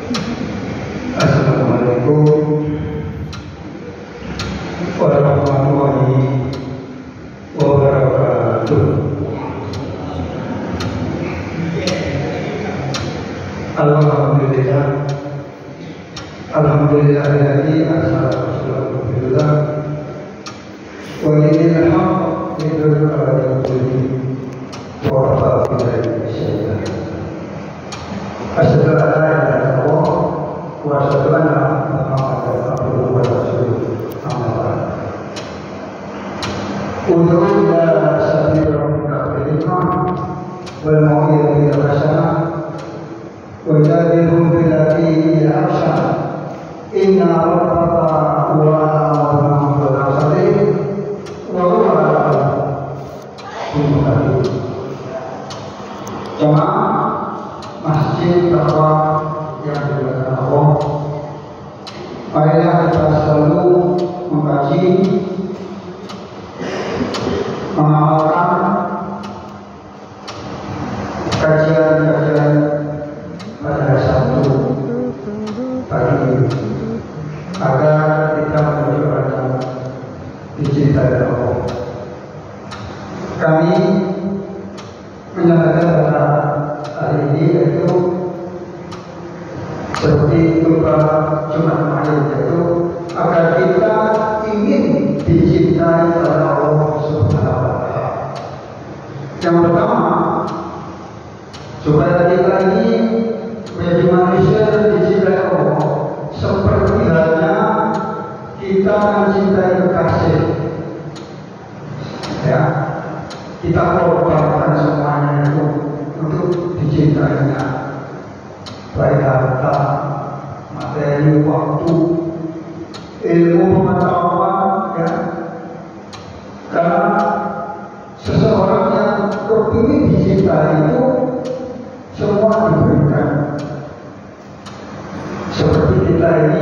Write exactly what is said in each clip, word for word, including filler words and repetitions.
Assalamualaikum warahmatullahi wabarakatuh. Alhamdulillah, alhamdulillah alladzi arsala rasulahu bil huda wa dinil haqq liyudhhirahu 'ala dinihi wa kafa billahi syahida. Asyhadu an la ilaha illallah wa asyhadu anna Muhammadan abduhu wa rasuluh. Amma ba'd. Ud'u ila sabili rabbika bil hikmah wal mau'izatil hasanah wajadilhum billati hiya ahsan inna rabbaka huwa a'lamu bil mursalin wa huwa a'lamu bil muhtadin. Jemaah masjid bahwa yang dilakukan Allah, marilah kita selalu mengkaji, mengamalkan kajian-kajian pada hari Sabtu pagi ini agar kita menunjukkan dicintai Allah. Kami menyatakan pada hari ini yaitu seperti khutbah Jumat kemarin, yaitu agar kita ingin dicintai oleh Allah Subhanahu wa Ta'ala. Yang pertama, supaya kita ini menjadi manusia yang dicintai Allah, seperti halnya kita mencintai kekasih, ya, kita korbankan semuanya itu untuk dicintainya, baik harta, materi, waktu, ilmu, pengetahuan, ya. Karena seseorang yang kepingin dicintai itu semua diberikan. Seperti kita ini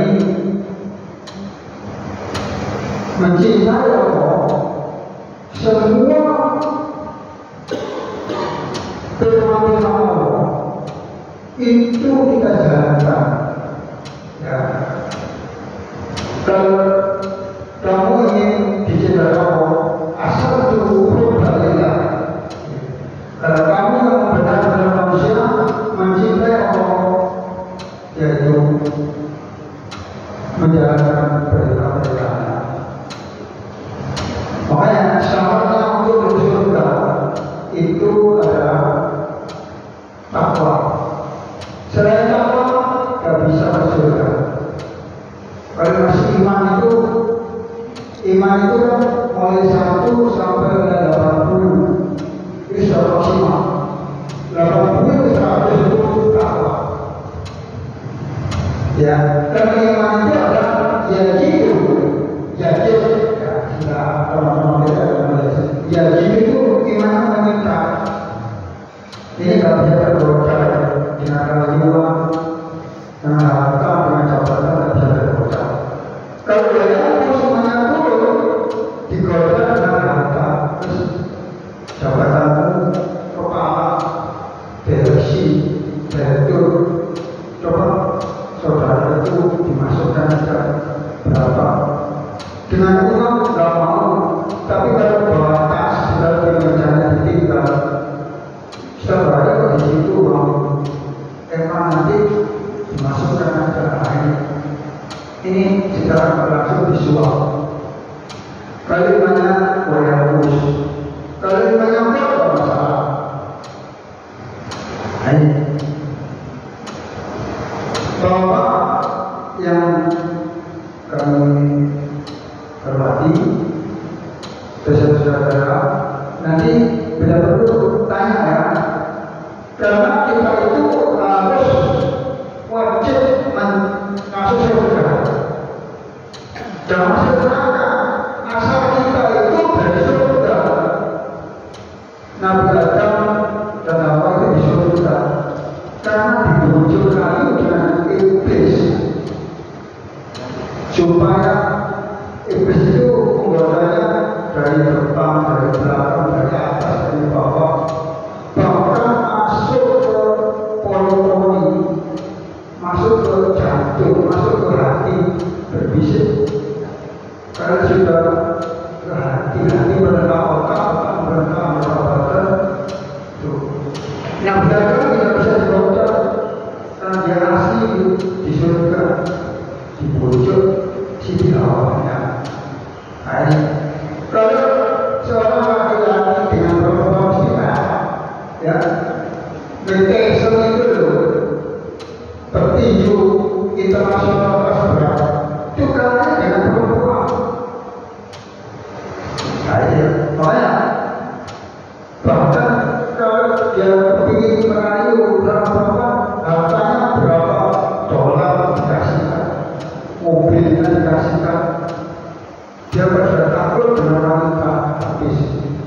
mencintai Allah, semua firman Allah itu kita jalankan, ya. Kalau kamu ingin dicintai Allah, asal turun balilah. Kalau kamu yang benar-benar manusia mencintai Allah, yaitu menjalankan perintah-perintahnya. Makanya syaratnya untuk masuk surga itu adalah takwa. Selain takwa, gak bisa masuk surga. Kalau masih iman itu, iman itu kan mulai satu sampai delapan puluh, itu sudah maksimal. Delapan puluh itu seratus itu takwa. Ya, karena iman itu adalah yajidu, yajid, ya sudah teman-teman kita Malaysia. Yajid itu iman mengikat. Ini kalau bisa terbocor dengan akal jiwa, dengan harta, dengan jabatan, tidak bisa terbocor. Kalau dia itu semuanya turun, digoda dengan harta, terus jabatanmu, kepala, direksi, direktur, coba saudara itu dimasukkan ke berapa? Dengan uang nggak mau, tapi kalau bawa tas, kalau kerjanya ditinggal, saudara di situ mau, emang nanti dimasukkan ke lain. Ini secara berlangsung visual. Kalau imannya wireless, kalau imannya apa masalah? Ini Bapak yang kami hormati, saudara-saudara, nanti bila perlu tanya ya, karena kita itu harus wajib masuk surga. Jangan masuk neraka, asal kita itu dari surga. Nabi Adam dan Hawa itu di surga karena dibujuk kayu dengan iblis, supaya iblis itu menggodanya dari depan, dari belakang, dari atas, dari bawah, bahkan masuk ke poli-poli masuk ke jantung, masuk ke hati, berbisik. Kalau sudah ke hati, hati menerima otak, otak menerima otak. Yang belakang tidak bisa dibaca, karena dia asli di surga, di pojok, di bawahnya. Nah, kalau seorang laki-laki dengan proporsional, ya, berkesel itu loh, petinju internasional kelas berat, itu kalahnya dengan perempuan. Nah, ya, makanya bahkan kalau dia ingin merayu berapa hartanya berapa dolar dikasihkan, mobilnya dikasihkan, dia bersudah takut dengan wanita habis.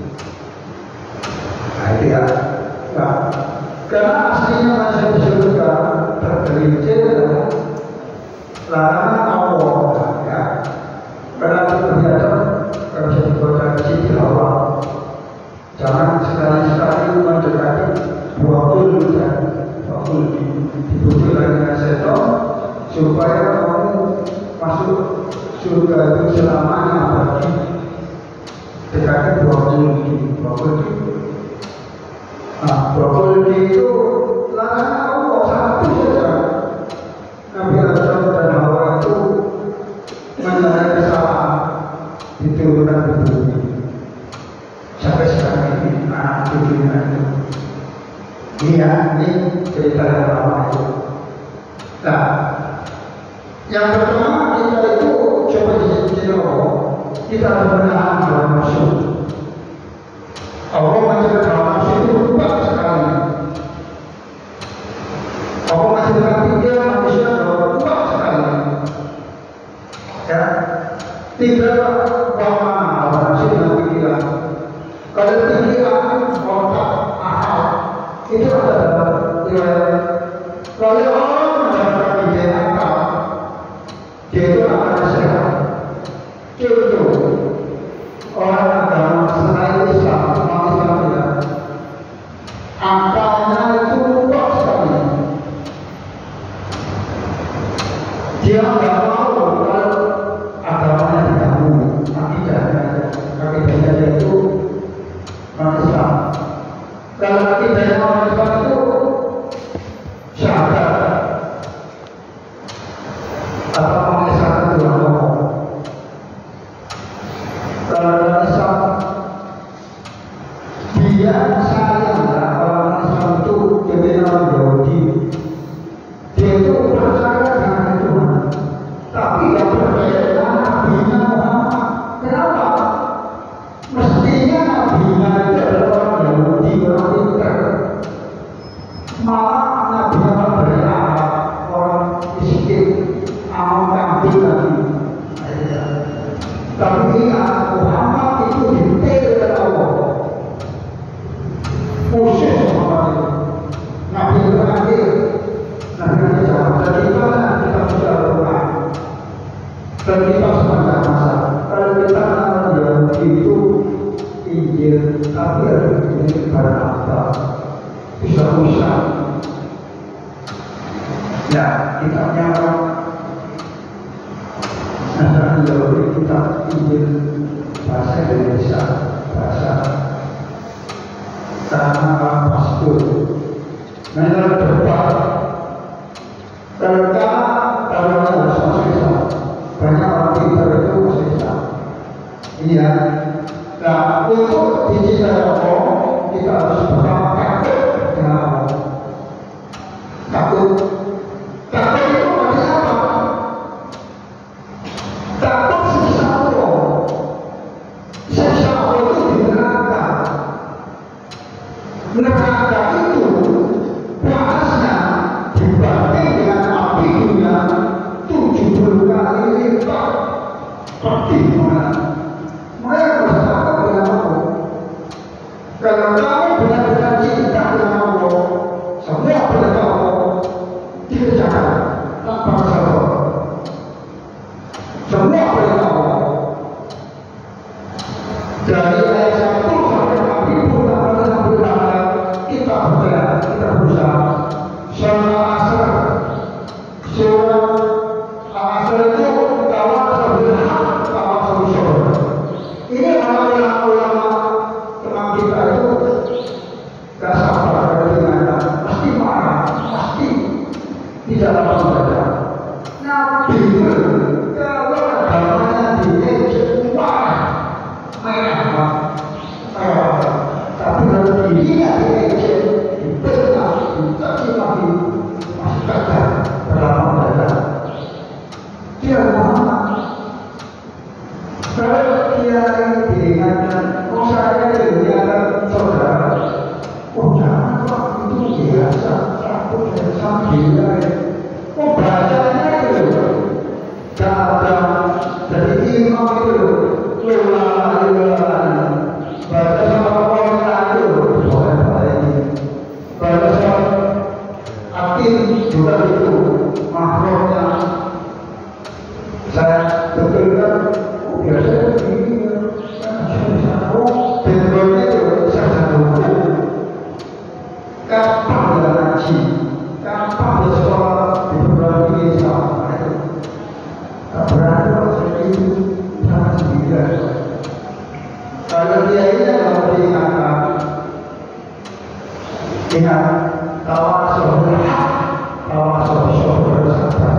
Nah itu ya, nah, karena aslinya masuk surga tergelincir adalah larangan Allah, ya. Karena terbiasa kalau bisa dibaca di sini awal. Jangan sekali-sekali mendekati buah bulu dan buah bulu dibujuk dengan setan supaya kamu masuk surga itu selamanya bagi dekati buah bulu buah bulu. Nah, buah bulu itu larangan Allah satu saja. Nabi Adam dan Hawa itu menyadari kesalahan diturunkan di bumi. Sampai sekarang ini anak cucunya itu, iya, ini cerita yang lama itu. Nah, yang pertama kita itu coba dicicil Allah, kita harus menahan hawa nafsu. Allah menjelaskan hawa nafsu itu rupak sekali. Allah menjelaskan tiga manusia rupak sekali. Ya, tiga bahwa hawa nafsu yang pikiran. Kalau pikiran, otak, akal itu ada dalam riwayat. Kalau orang mendapatkan pikiran akal, dia itu akan sehat. Contoh, orang agama selain Islam, umat Islam tidak, akalnya itu kuat sekali. Dia tidak mau kalau agamanya diganggu, akidahnya, akidahnya itu Islam. Kalau akidah orang Islam itu syahadat atau mengesahkan Tuhan Allah. Kalau orang Islam dia sayang lah orang Islam itu jadi orang Yahudi. Dia itu percaya dengan Tuhan, tapi tidak percaya dengan Nabi-Nya Muhammad. Kenapa? Mestinya Nabi-Nya itu adalah orang Yahudi, orang pintar. Malah Nabi-Nya orang beragama, orang miskin, amal kambing lagi. Tapi ingat, Muhammad itu dipilih oleh Allah. Khusus Muhammad itu. Nabi itu terakhir. Nabi itu jawab. Dan kita kita sudah berdoa. Dan kita semacam masa. Kalau kita orang Yahudi itu Injil, tapi ada ini pada apa? Bisa-bisa. Ya, kitabnya orang Nasrani Yahudi, kitab Injil bahasa Indonesia, bahasa karena orang pastor. Nah, ini adalah debat. Karena kalau harus masuk Islam, banyak orang pintar itu masuk Islam. Ini ya. Nah, untuk dicintai Allah, kita harus pertama takut dengan Allah. Takut. Takut itu maksudnya apa? Takut siksa Allah. Siksa Allah itu di neraka. Neraka itu panasnya dibanding dengan api dunia tujuh puluh kali lipat. Seperti mana? Mereka harus takut dengan Allah. Kalau kamu benar-benar cinta dengan Allah, semua perintah Allah dikerjakan tanpa masalah. Semua perintah Allah. Dari ayat satu sampai enam puluh enam puluh kita bekerja, kita berusaha. Sholat asar tidak dapat membaca. Nabi kalau agamanya diejek wah merah, tapi kalau dirinya diejek dibela, dicaci maki masih gagal dalam membaca. Dia Muhammad. Kalau dia ini diingatkan, oh saya ini adalah saudara. Oh jangan Pak, itu biasa, takut dan sambil. Oh bacanya itu, gak ada. Jadi imam itu, ulama ulama, baca sama orang lain itu, boleh boleh. Baca sama akim juga itu, makhluknya. Saya betulkan, oh biasanya begini ya. Oh betulnya itu saya tahu. Kapan dia ngaji, kapan dia sekolah di beberapa desa, tak berani maksudnya itu sama sendiri. Kalau dia ini adalah diingatkan, ingat tawasul hak, tawasul bersama.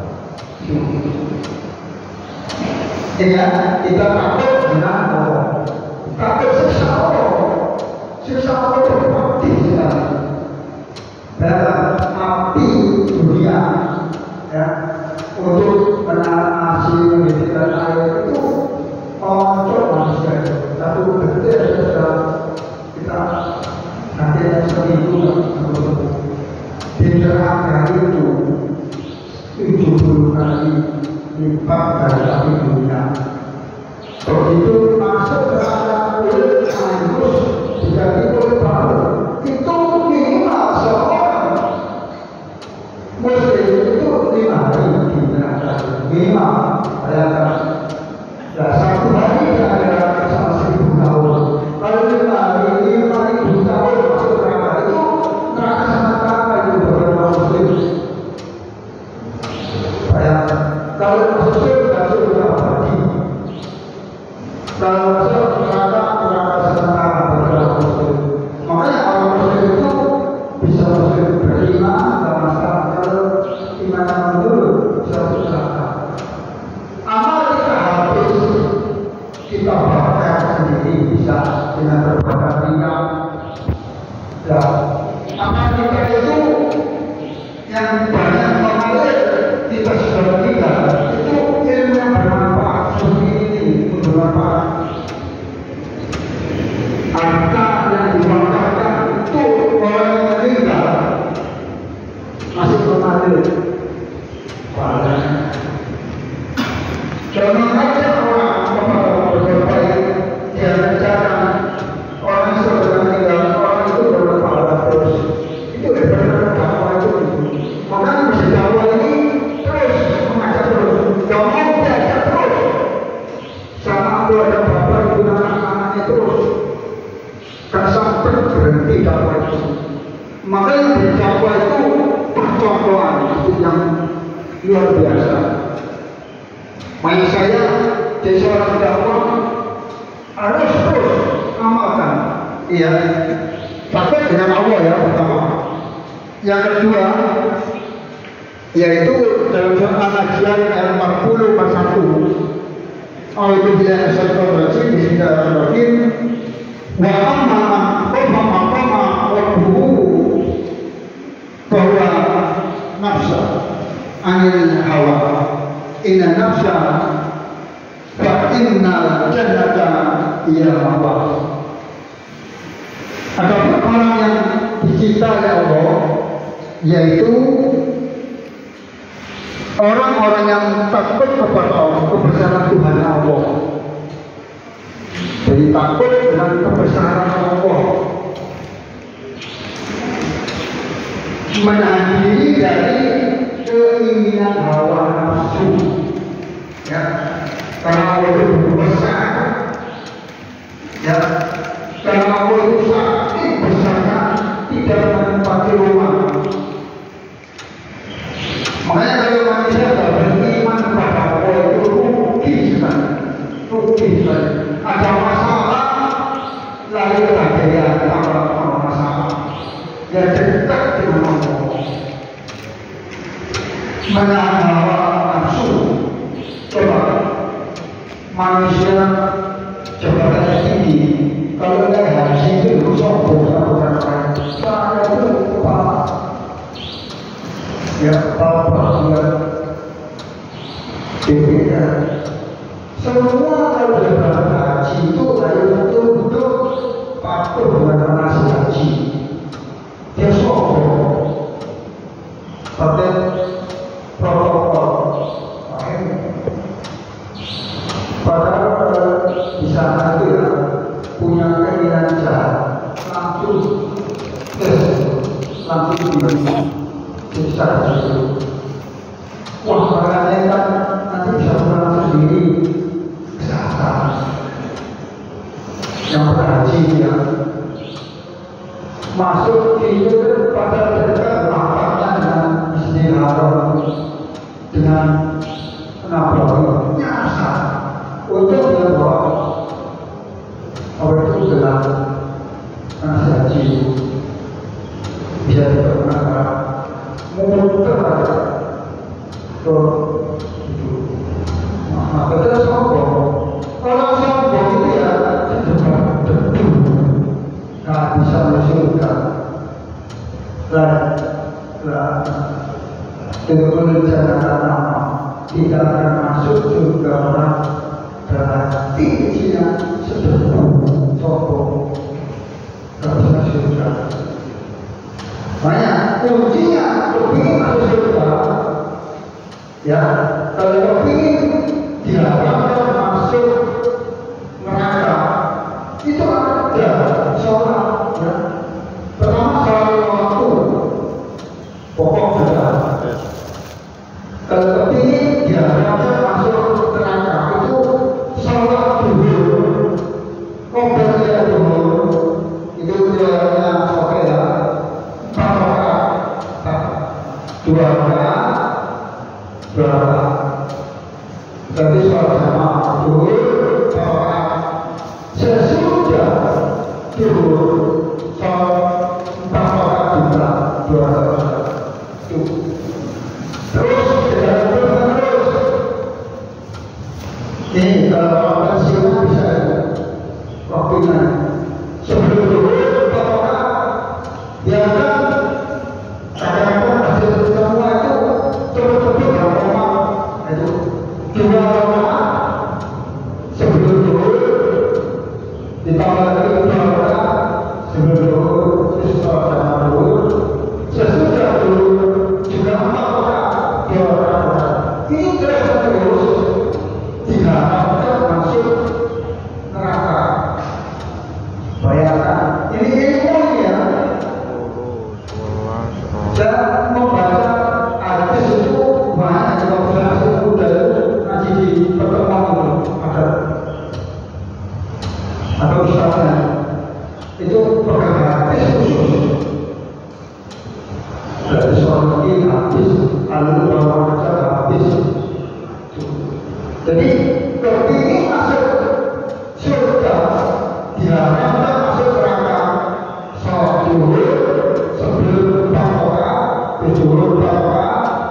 Ingat kita takut dengan Allah, takut siksa Allah, siksa Allah berbakti sekali. Dalam api dunia ya, untuk menanasi menjadikan air itu oncok manusia itu satu gede sudah kita nanti seminggu di neraka itu tujuh puluh kali lipat dari api dunia. Kalau itu masuk ke dalam kulit hangus menjadi kulit baru itu minimal seorang muslim itu lima hari di neraka minimal. Bayangkan ya satu hari ada sama seribu tahun. Kalau lima hari lima ribu tahun masuk neraka itu neraka sangat apa itu beberapa muslim. Bayangkan kalau masuk surga surga abadi. Kalau masuk neraka neraka sementara beberapa muslim. Makanya orang muslim itu bisa muslim beriman dan masalah kalau iman menurut satu neraka. Amal kita habis kita pakai sendiri bisa dengan berbagai ringan. Ya, amal kita itu yang banyak mengalir kita sudah meninggal itu ilmu yang bermanfaat seperti ini bermanfaat. Harta yang dimanfaatkan itu orang yang meninggal masih mengalir padanya. Jangan saja orang kepada berbaik dia rencana orang yang sudah meninggal orang itu bermanfaat terus itu benar-benar dakwah itu. Makanya mesti dakwah ini terus mengajak terus, jangan diajak terus sama keluarga bapak ibu dan anak-anaknya terus. Kan sampai berhenti dakwah itu. Makanya di dakwah itu percontohan itu yang luar biasa. Makanya saya jadi seorang dakwah harus terus amalkan. Iya, takut dengan Allah ya pertama. Yang kedua yaitu dalam surat An-Najm ayat empat puluh pasal satu. A'udzu billahi minasyaitonir rajim. Bismillahirrahmanirrahim. Wa amma man khafa maqama rabbuhu bahwa nafsa anil hawa inna nafsa fa innal jannata hiya hawa. Ada orang yang dicintai Allah yaitu orang-orang yang takut kepada Allah, kebesaran Tuhan Allah. Jadi takut dengan kebesaran Allah, menahan diri dari keinginan hawa nafsu. Ya, karena Allah itu besar. Ya, karena Allah itu sangat besarnya tidak menempati rumah. Makanya kalau manusia tidak beriman kepada Allah itu rugi sekali, rugi sekali. Ada masalah, lalu ada yang tambah masalah. Ya dekat dengan Allah. menahan hawa nafsu. Coba manusia jabatannya tinggi, kalau nggak haji itu sombong sama orang lain. Saya itu kepala, ya kepala perhatian B P K. Semua kalau jabatan haji itu harus betul-betul patuh dengan manasik haji. Dia sombong, pakai protokol. Padahal di sana itu ya punya keinginan jahat, langsung tes, langsung disiksa dulu. Wah, makanya kan nanti bisa pulang sendiri kesehatan. Yang berhaji ya masuk itu pada dekat lapaknya dengan Bismillahirrahmanirrahim dengan Nabi nyasar untuk dia bawa apa itu dengan nasi haji bisa digunakan memutar ke itu. Nah, betul sombong. Orang sombong itu ya cepat debu, nggak bisa menyuruhkan. Dan, dan dengan rencana nama tidak akan masuk juga orang dalam tingginya sedang sombong nggak bisa surga. Makanya kuncinya kepingin masuk surga, ya kalau kepingin diharapkan masuk neraka itu ada sholat, ya pertama sholat waktu pokok sudah. Kalau kepingin diharapkan masuk neraka itu sholat dulu, ngobrolnya dulu, itu jalannya oke ya, empat rakaat, dua rakaat, dua rakaat. Jadi sholat jamaah dulu, empat rakaat. Sesudah dulu sholat empat rakaat juga, dua rakaat. Terus tidak terus. Ini kalau orang siapa bisa waktunya sebelum dulu bahwa biarkan kadang-kadang hasil semua itu betul-betul berapa itu dua rakaat sebelum dulu ditambah lagi dua rakaat sebelum dulu terus sholat dulu sesudah dulu juga empat rakaat dua rakaat ini terus terus diharapkan masuk neraka. Bayangkan, ini ilmu ya. Dan membaca hadis itu banyak kalau saya sudah ngaji di pertemuan itu ada atau misalnya itu pegang hadis khusus. Dari soal ini hadis, lalu bawa baca hadis. Jadi kepingin masuk surga diharapkan masuk neraka sholat dulu sebelum berdoa, dulu berdoa,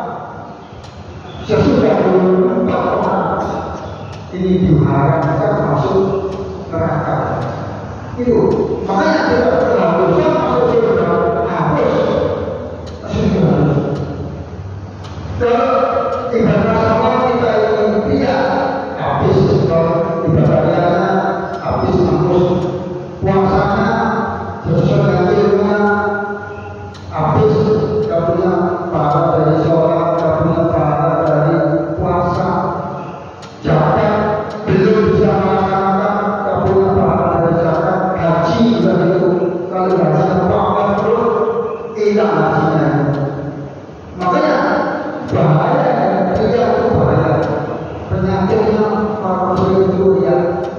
sesudah dulu berdoa. Ini diharapkan masuk neraka. Itu makanya tidak terlalu masuk surga harus surga. Kalau ibadah sholat kita ini tidak habis kalau ibadahnya habis mampus puasanya sesuai dengan ilmunya habis gak punya pahala dari sholat, gak punya pahala dari puasa, zakat belum bisa melaksanakan, gak punya pahala dari zakat, haji juga gitu. Kalau haji apa terus hilang hajinya. Makanya bahaya tidak itu bahaya. Penyakitnya para muslim itu ya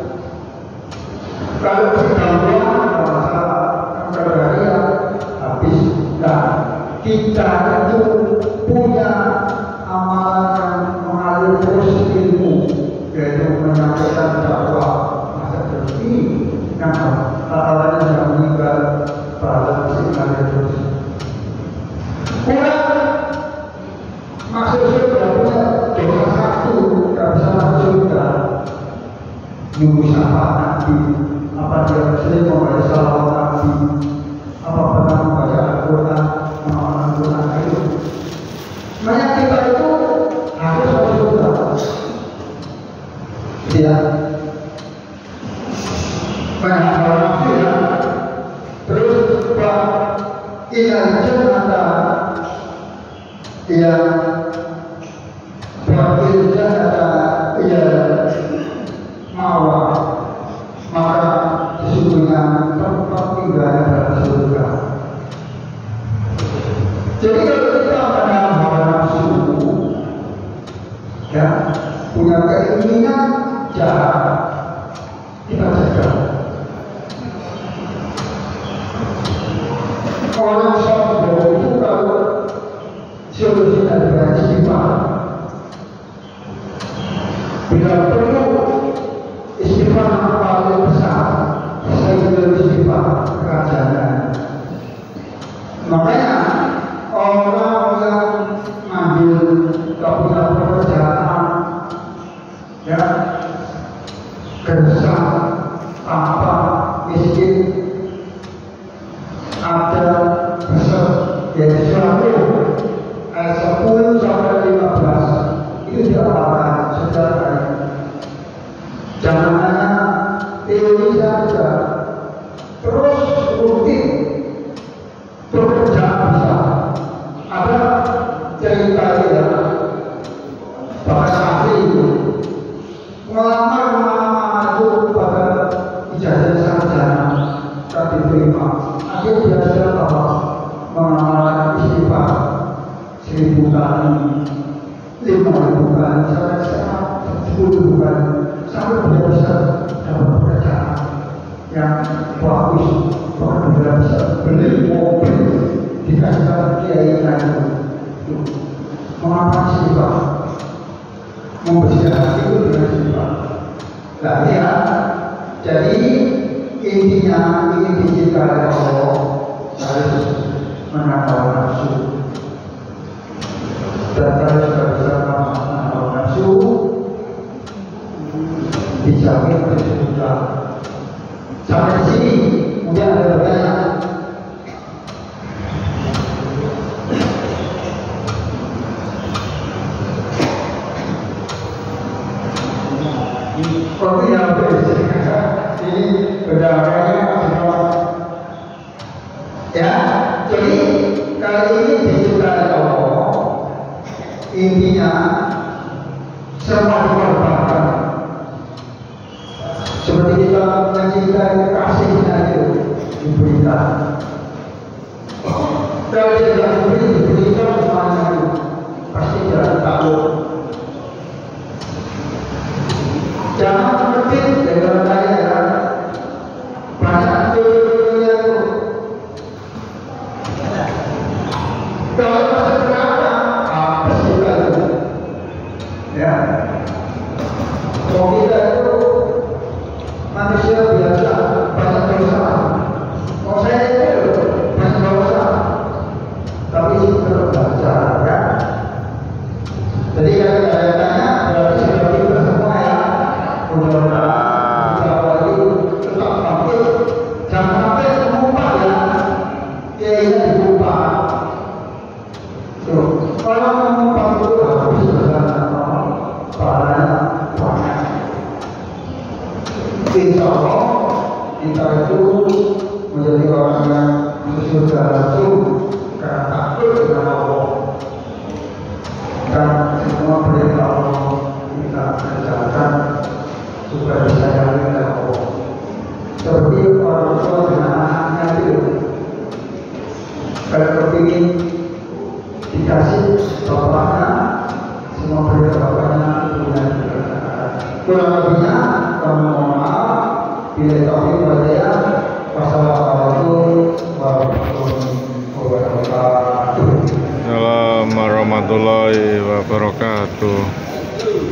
kalau bergabung masalah keberharian habis. Nah kita itu punya amalan yang mengalir terus ilmu, yaitu menyampaikan dakwah masa terkini yang awalnya yang meninggal pada masih mengalir terus. Kurang masuk surga punya dosa satu, gak bisa masuk surga. Nunggu syafaat Nabi, apa dia sering membaca salawat Nabi, apa pernah membaca Al-Quran, mengenal Al-Quran itu. Makanya kita itu harus masuk surga. Ya, banyak orang ya. Terus Pak Inal Jannata yang Bakil Jannata ya mawa, maka sesungguhnya tempat tinggalnya dalam surga. Jadi kalau kita menahan hawa nafsu, ya punya keinginan jahat, kita jaga. Orang sombong itu kalau solusinya dengan istighfar, bila perlu istighfar yang paling besar, saya bilang istighfar kerajaan. Makanya orang yang ambil keputusan pekerjaan, ya kerja tanpa miskin, ada besar yaitu selalu ayat sepuluh sampai lima belas itu diamalkan secara baik. Jangan hanya teori saja, terus rutin bekerja bisa. Ada cerita ya, bahkan ahli itu melamar melamar itu pada ijazah sarjana tak diterima. Akhirnya dia sudah tahu mengamalkan istighfar seribu kali, lima ribu kali, sampai sepuluh kali, sampai dia bisa dapat pekerjaan yang bagus, bahkan dia bisa beli mobil dikasih kiai itu. Mengapa istighfar? Membersihkan hati itu dengan istighfar. Nah ya, jadi intinya ingin dicintai Allah harus menahan hawa nafsu, dan kalau sudah bisa menahan hawa nafsu dijamin oleh surga. Sampai di sini kemudian ada pertanyaan. Kok yang berbeda ini berdasarkan ya, jadi kali ini disukai Allah, intinya semua dikorbankan. Seperti kita mencintai kasihnya itu diberikan. Kalau tidak diberi, diberikan semuanya itu pasti tidak tahu. Jangan berpikir dengan saya banyak dunia itu. Kalau masih berapa, apa sih itu? Ya, kalau kita itu manusia biasa banyak dosa. Kalau saya itu banyak dosa, tapi perlu belajar ya. Jadi kalau saya tanya, berarti sudah kita semua ya. Mudah-mudahan kita lagi tetap tampil, jangan sampai mengubah ya, kayaknya diubah. Tuh, kalau mengubah itu habis bersama pahalanya banyak. Insya Allah kita itu menjadi orang yang bersyukur langsung karena takut dengan Allah dan semua perintah Allah kita kerjakan supaya disayangi oleh Allah. Seperti orang tua dengan anaknya itu, kalau kepingin dikasih bapaknya, semua perintah bapaknya punya dikerjakan. Kurang lebihnya kami mohon maaf. Bila taufik wal hidayah. Wassalamualaikum warahmatullahi wabarakatuh. Assalamualaikum warahmatullahi wabarakatuh.